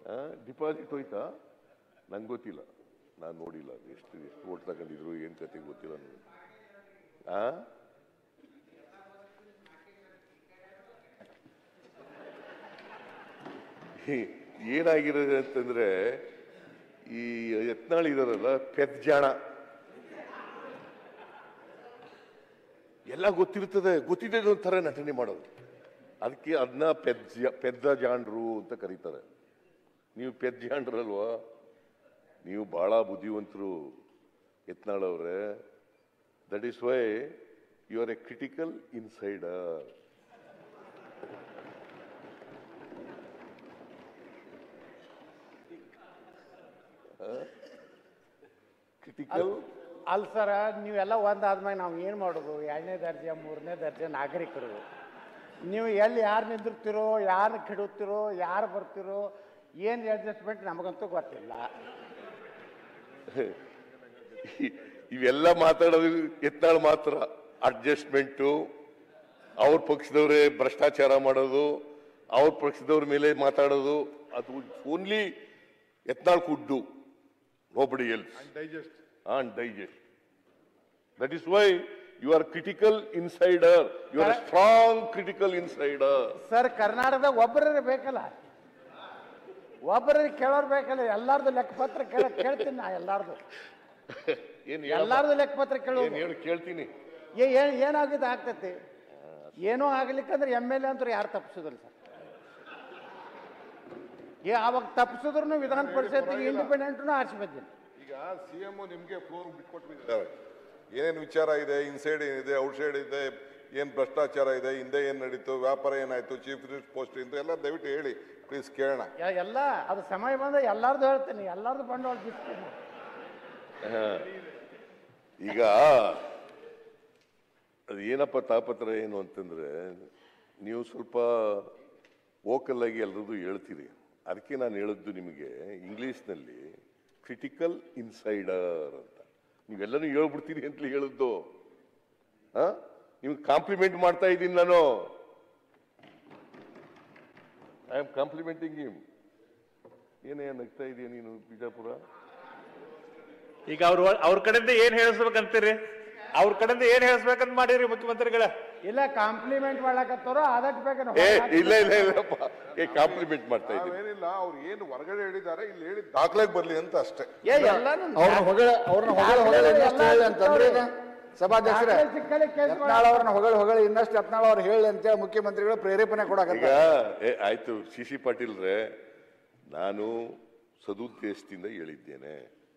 Deposit ಹೋಯ್ತಾ? ನಂಗೆ ಗೊತ್ತಿಲ್ಲ, ನಾನು ನೋಡಿಲ್ಲ. ಎಷ್ಟು ಓಟ್ ತಗೊಂಡಿದ್ರು ಏನು ಕತೆ ಗೊತ್ತಿಲ್ಲ ನನಗೆ. ಏನಾಗಿರೋದು ಅಂತಂದ್ರೆ, ಈ ಯತ್ನಾಳ್ ಇದಾರಲ್ಲ ಪೆದ್ಜಾಣ, ಎಲ್ಲ ಗೊತ್ತಿರ್ತದೆ, ಗೊತ್ತಿದೆ ಒಂಥರ ನಟನೆ ಮಾಡೋದು. ಅದಕ್ಕೆ ಅದನ್ನ ಪೆದ್ದ ಜಾಂಡ್ರು ಅಂತ ಕರೀತಾರೆ. ನೀವು ಪೆದ್ಜಾಂಡ್ರಲ್ವಾ? ನೀವು ಬಹಳ ಬುದ್ಧಿವಂತರು ಯತ್ನಾಳ್ ಅವರೇ. That is why you are a critical insider. Critical ಅಲ್ಲ ಸರ್, ನೀವೆಲ್ಲ ಒಂದಾದ್ಮೇಲೆ ನಾವು ಏನು ಮಾಡೋದು? 2ನೇ ದರ್ಜೆ 3ನೇ ದರ್ಜೆ ನಾಗರಿಕರು. ನೀವು ಎಲ್ಲಿ ಯಾರು ನಿಂದಿರ್ತೀರೋ, ಯಾರು ಕೆಡುತ್ತೀರೋ, ಯಾರು ಬರ್ತಿರೋ, ಏನು ಅಡ್ಜಸ್ಟ್ಮೆಂಟ್ ನಮಗಂತೂ ಗೊತ್ತಿಲ್ಲ. ಇವೆಲ್ಲ ಮಾತಾಡೋದು ಯತ್ನಾಳ್ ಮಾತ್ರ. ಅಡ್ಜಸ್ಟ್ಮೆಂಟು, ಅವ್ರ ಪಕ್ಷದವರೇ ಭ್ರಷ್ಟಾಚಾರ ಮಾಡೋದು, ಅವ್ರ ಪಕ್ಷದವ್ರ ಮೇಲೆ ಮಾತಾಡೋದು, ಅದು only Yatnal could do, nobody else. And digest. That is why you are critical insider. You are a strong critical insider. Sir, ಕರ್ನಾಟಕದಾಗ ಒಬ್ಬರೇ ಬೇಕಲ್ಲ, ಒಬ್ಬರಿಗೆ ಕೇಳೋರು ಬೇಕಲ್ಲ. ಎಲ್ಲಾರ್ದು ಲೆಕ್ಕಪತ್ರ ಕೇಳ್ತೀನಿ ನಾ. ಎಲ್ಲಾರ್ದು ಲೆಕ್ಕಪತ್ರ ಕೇಳ್ತೀನಿ. ಏನಾಗಿದೆ ಆಗ್ತೈತಿ? ಏನೋ ಆಗ್ಲಿಕ್ಕಂದ್ರೆ MLA ಅಂತೂ ಯಾರು ತಪ್ಪಿಸೋದಿಲ್ಲ ಸರ್. ಅವಾಗ ತಪ್ಪಿಸಿದ್ರು ವಿಧಾನ ಪರಿಷತ್ ಇಂಡಿಪೆಂಡೆಂಟ್ನು ಆರ್ಸಿ ಬಂದಿಲ್ಲ. ಈಗ CM ನಿಮ್ಗೆ ಫ್ಲೋರ್ ಬಿಟ್ಕೊಟ್ಟಿದ್ದಾರೆ. ಏನೇನು ವಿಚಾರ ಇದೆ, ಇನ್ಸೈಡ್ ಏನಿದೆ, ಔಟ್ಸೈಡ್ ಇದೆ, ಏನ್ ಭ್ರಷ್ಟಾಚಾರ ಇದೆ, ಹಿಂದೆ ಏನ್ ನಡೀತು, ವ್ಯಾಪಾರ ಏನಾಯ್ತು, ಚೀಫ್ ಮಿನಿಸ್ಟರ್ ಪೋಸ್ಟ್ ಇಂದ ಎಲ್ಲ ದಯವಿಟ್ಟು ಹೇಳಿ ಪ್ಲೀಸ್, ಕೇಳೋಣ. ಎಲ್ಲ ಅದು ಸಮಯ ಬಂದ ಎಲ್ಲಾರ್ದು ಹೇಳ್ತೀನಿ, ಎಲ್ಲಾರ್ದು ಬಂಡವಾಳ ಬಿಡ್ತೀನಿ. ಈಗ ಅದು ಏನಪ್ಪ ತಾಪತ್ರ ಏನು ಅಂತಂದ್ರೆ, ನೀವು ಸ್ವಲ್ಪ ವೋಕಲ್ ಆಗಿ ಎಲ್ಲರದು ಹೇಳ್ತೀರಿ. ಅದಕ್ಕೆ ನಾನು ಹೇಳಿದ್ದು ನಿಮಗೆ ಇಂಗ್ಲಿಷ್ನಲ್ಲಿ ಕ್ರಿಟಿಕಲ್ ಇನ್ಸೈಡರ್ ಅಂತ. ನೀವೆಲ್ಲರೂ ಹೇಳ್ಬಿಡ್ತೀರಿ ಅಂತಲೇ ಹೇಳಿದ್ದು. ನಿಮ್ಗೆ ಕಾಂಪ್ಲಿಮೆಂಟ್ ಮಾಡ್ತಾ ಇದ್ದೀನಿ ನಾನು. I am complimenting him. ಏನೇ ನಗ್ತಾ ಇದೆಯಾ ನೀನು ಬಿಜಾಪುರ? ಈಗ ಅವ್ರ ಕಡೆಯಿಂದ ಏನ್ ಹೇಳಿಸ್ಬೇಕಂತೀರಿ? ಅವ್ರ ಕಡೆಯಿಂದ ಏನ್ ಹೇಳಿಸ್ಬೇಕಂತ ಮಾಡಿರಿ ಮುಖ್ಯಮಂತ್ರಿಗಳ? ಇಲ್ಲ, ಕಾಂಪ್ಲಿಮೆಂಟ್ ಮಾಡಕತ್ತಾರೋ ಅದಕ್ಕೆ ಬೇಕು. ಇಲ್ಲ ಇಲ್ಲ ಇಲ್ಲಪ್ಪ, ಕಾಂಪ್ಲಿಮೆಂಟ್ ಮಾಡ್ತಾ ಇದ್ದೀನಿ. ಏನಿಲ್ಲ, ಅವ್ರು ಏನು ಹೊರಗಡೆ ಹೇಳಿದ್ದಾರೆ ಇಲ್ಲಿ ಹೇಳಿ ದಾಖಲೆಗೆ ಬರ್ಲಿ ಅಂತ ಅಷ್ಟೇ. ಸಭಾಧ್ಯಕ್ಷರೇ, ಯತ್ನಾಳ್ ಅವ್ರನ್ನ ಹೊಗಳಿ ಇನ್ನಷ್ಟು ಯತ್ನಾಳ್ ಅವ್ರು ಹೇಳಿ ಅಂತೇಳಿ ಮುಖ್ಯಮಂತ್ರಿಗಳು ಪ್ರೇರೇಪಣೆ ಕೊಡಕತ್ತ. ಆಯ್ತು, CC ಪಾಟೀಲ್ರೆ, ನಾನು ಸದುದ್ದೇಶದಿಂದ ಹೇಳಿದ್ದೇನೆ.